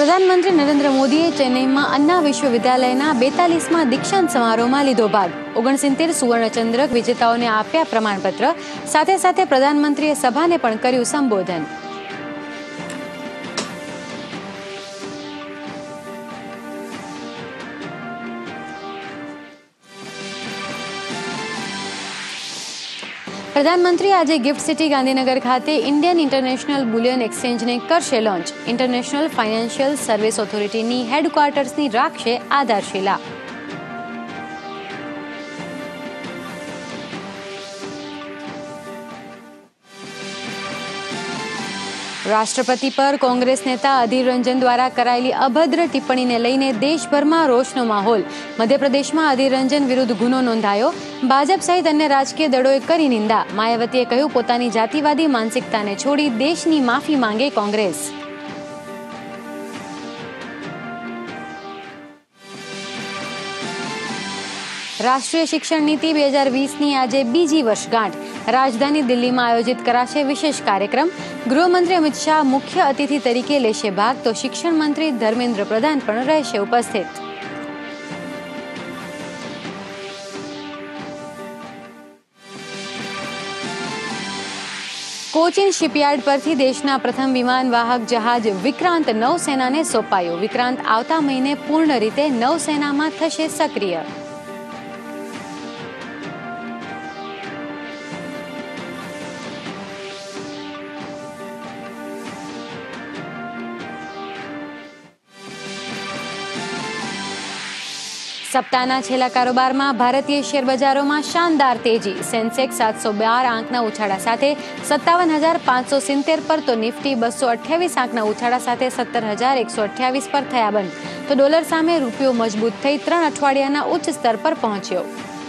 प्रधानमंत्री नरेंद्र मोदीए चेन्नईમાં अन्ना विश्वविद्यालयના 42મા દીક્ષાંત સમારોહમાં લીધો ભાગ। 69 સુવર્ણચંદ્રક વિજેતાઓને આપ્યા પ્રમાણપત્ર। સાથે સાથે પ્રધાનમંત્રીએ સભાને પણ કર્યું સંબોધન। प्रधानमंत्री आज गिफ्ट सिटी गांधीनगर खाते इंडियन इंटरनेशनल बुलियन एक्सचेंज ने करशे launch. International financial service authority नी हेडक्वार्टर्स नी राखशे आधारशिला। राष्ट्रपति पर कांग्रेस नेता अधीर रंजन द्वारा करायेली अभद्र टिप्पणी ने लईने देशभर में रोषनो माहौल। मध्यप्रदेश में अधीर रंजन विरुद्ध गुनो नोंधायो। भाजप सहित अन्य राजकीय दलोए करी निंदा। मायावतीए कह्युं पोतानी जातिवादी मानसिकता ने छोड़ी देशनी माफी मांगे कांग्रेस। राष्ट्रीय शिक्षण नीति 2020 नी आज बीजी वर्षगांठ। राजधानी दिल्ली में आयोजित कराशे विशेष कार्यक्रम। गृहमंत्री अमित शाह मुख्य अतिथि तरीके लेशे भाग, तो शिक्षण मंत्री धर्मेन्द्र प्रधान पण रहेशे उपस्थित। कोचीन शिपयार्ड परथी देशना प्रथम विमान वाहक जहाज विक्रांत नौसेना ने सोंपायो। विक्रांत आवता महीने पूर्ण रीते नौसेना में थशे सक्रिय। सप्ताहना छेल्ला कारोबार में भारतीय शेर बजारों में शानदार तेजी। सेंसेक्स 712 आंकना उछाड़ा साथे 57,570 पर, तो निफ्टी 228 आंकना उछाड़ा साथे 70,128 पर थया बंद। तो डॉलर सामे रूपियो मजबूत थई 3 अठवाडियाना उच्च स्तर पर पहोंच्यो।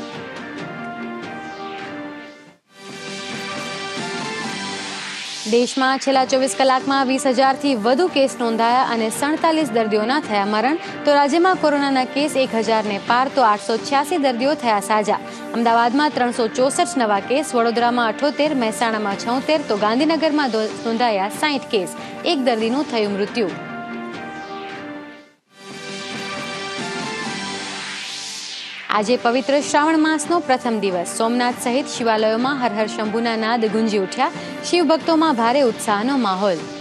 देश में छेल्ला 24 कलाक में 20,000 थी वधु केस नोंधाया और 47 दर्दीओना थया मरण। तो राज्य में कोरोना केस 1,000 ने पार, तो 886 दर्दीओ थया साजा। अमदावाद में 364 नवा केस, वडोदरा में 78, महेसाणा में 76, तो गांधीनगर में नोंधाया 60 केस। एक दर्दीनुं थयुं मृत्यु। आज पवित्र श्रावण मासनो प्रथम दिवस। सोमनाथ सहित शिवालयों में हर हर शंभुना नाद गुंजी उठ्या। शिव भक्तों में भारे उत्साहनो माहौल।